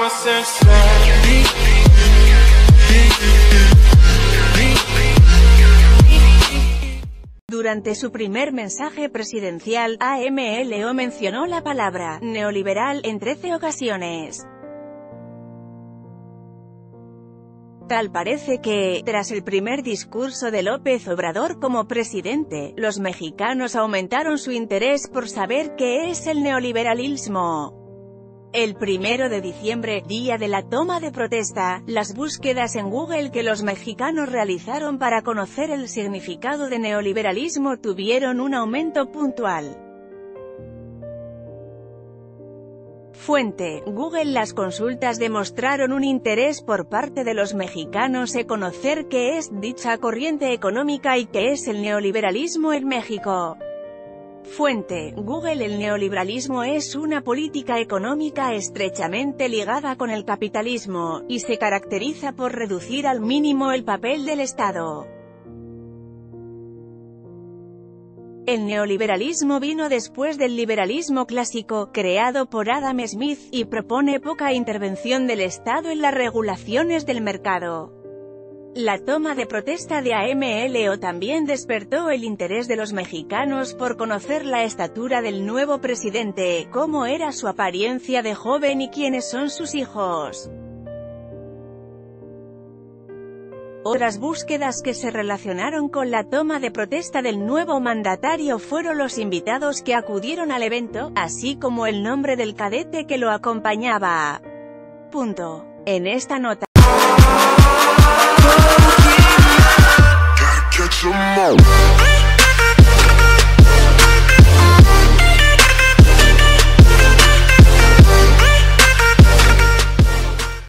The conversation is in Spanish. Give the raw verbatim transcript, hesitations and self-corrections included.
Durante su primer mensaje presidencial, A M L O mencionó la palabra «neoliberal» en trece ocasiones. Tal parece que, tras el primer discurso de López Obrador como presidente, los mexicanos aumentaron su interés por saber qué es el neoliberalismo. El primero de diciembre, día de la toma de protesta, las búsquedas en Google que los mexicanos realizaron para conocer el significado de neoliberalismo tuvieron un aumento puntual. Fuente: Google. Las consultas demostraron un interés por parte de los mexicanos en conocer qué es dicha corriente económica y qué es el neoliberalismo en México. Fuente: Google. El neoliberalismo es una política económica estrechamente ligada con el capitalismo, y se caracteriza por reducir al mínimo el papel del Estado. El neoliberalismo vino después del liberalismo clásico, creado por Adam Smith, y propone poca intervención del Estado en las regulaciones del mercado. La toma de protesta de A M L O también despertó el interés de los mexicanos por conocer la estatura del nuevo presidente, cómo era su apariencia de joven y quiénes son sus hijos. Otras búsquedas que se relacionaron con la toma de protesta del nuevo mandatario fueron los invitados que acudieron al evento, así como el nombre del cadete que lo acompañaba. Punto. En esta nota Some more.